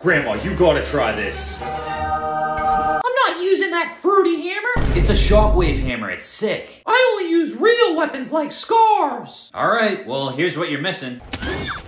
Grandma, you gotta try this. I'm not using that fruity hammer. It's a Shockwave hammer, it's sick. I only use real weapons like scars. Alright, well, here's what you're missing.